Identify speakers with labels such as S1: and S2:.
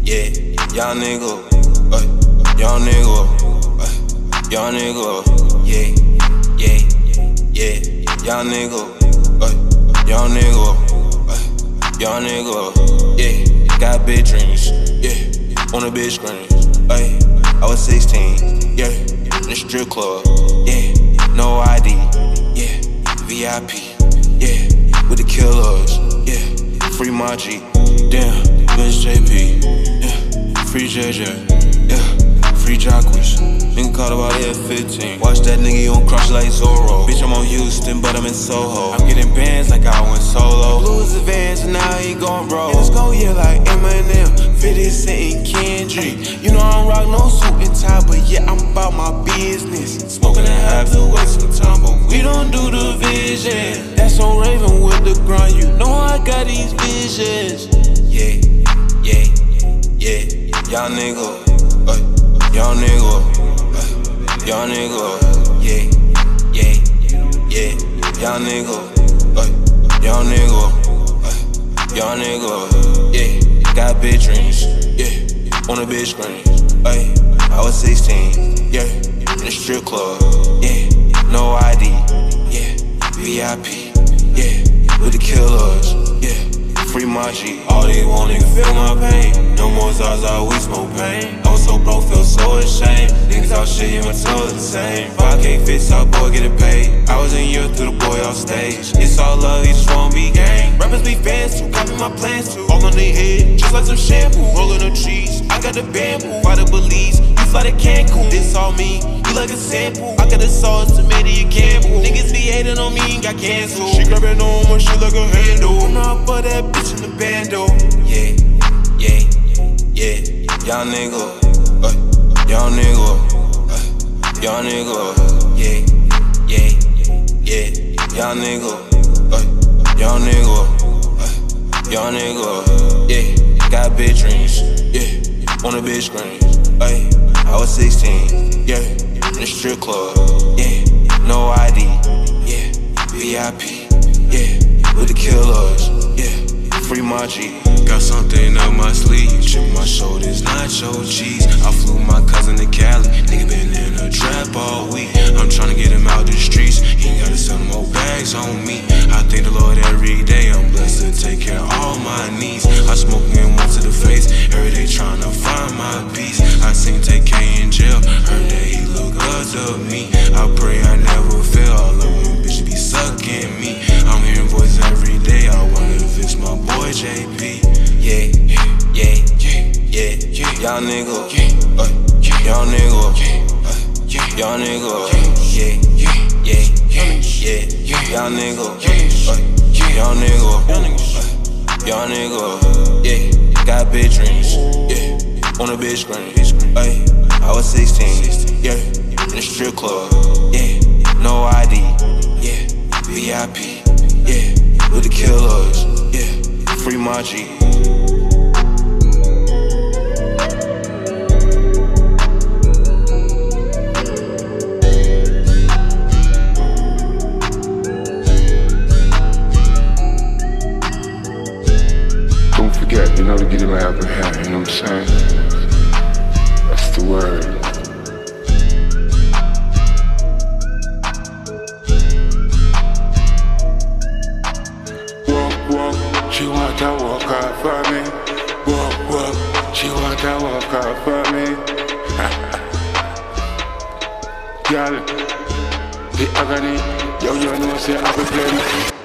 S1: yeah, young nigga, young nigga, young nigga, yeah, young nigga, young nigga, young nigga, yeah, got big dreams, yeah, on a big screen, I was 16, yeah, in the strip club, yeah, no ID, yeah, VIP, yeah, with the killers, yeah, free Maji, damn, bitch JP, yeah, free JJ, yeah, free Jacquees, nigga caught about F15, watch that nigga, you don't crush like Zorro, bitch I'm on Houston, but I'm in Soho, I'm getting bands like I went solo, lose the Vans and now he gon' roll, let's go, yeah, like Eminem, 50 Cent and Kendrick, you know I don't rock no suit and tie, but yeah, I'm about my business, smoking and have to waste some time, but we don't do the vision, that's on Raven with the grind, you know I got these visions, yeah, young nigga, young nigga, young nigga, yeah, young nigga, young nigga, young nigga, yeah, got big dreams, yeah, on a big screen, I was 16, yeah, in the strip club, yeah, no ID, yeah, VIP, yeah, with the killers, yeah, free Maji, all they want nigga feel my pain, no more Zaza, we smoke pain, I was so broke, feel so ashamed, niggas all shit, yeah, my toes the same, 5K fits out, boy, get it paid, I was in Europe through the boy off stage, it's all love, you just won't be gang, rappers be fans too, copy my plans too, all on their head, just like some shampoo, rolling the trees, I got the bamboo, fight the Belize, you fly to Cancun, this all me, you like a sample, I got the sauce, tomato, you Campbell, niggas be hating on me and got canceled, she grabbing on my shit like a handle, I'm not for that bitch in the bando, yeah, young nigga, young nigga, young nigga, yeah, young nigga, young nigga, young nigga, yeah, got big dreams, yeah, on a big screen, I was 16, yeah, in the strip club, yeah, no ID, yeah, VIP, yeah, with the killers, yeah, free Maji. Got something up my sleeve, chip my shoulders, nacho cheese. I flew my cousin to Cali, nigga been in a trap all week. I'm tryna get him out the streets, he ain't gotta sell more bags on me. I thank the Lord every day, I'm blessed to take care of all my needs. I smoke him one to the face, every day tryna find my peace. I seen TK in jail, heard that he look good to me. I pray I never fail, all of them bitches be sucking me. I'm hearing voices every day, I wonder if it's my boy JP. Yeah, young nigga, young nigga, young nigga, yeah, young nigga, young nigga, young nigga, yeah, got big dreams, yeah, on a big screen, I was 16, yeah, in the strip club, yeah, no ID, yeah, VIP, yeah, with the killers, yeah, free Maji.
S2: You know, to get him out of hand, you know what I'm saying? That's the word. Walk, she want to walk out for me. Walk, she want to walk out for me. Girl, the agony, yo, you know, say I be playing.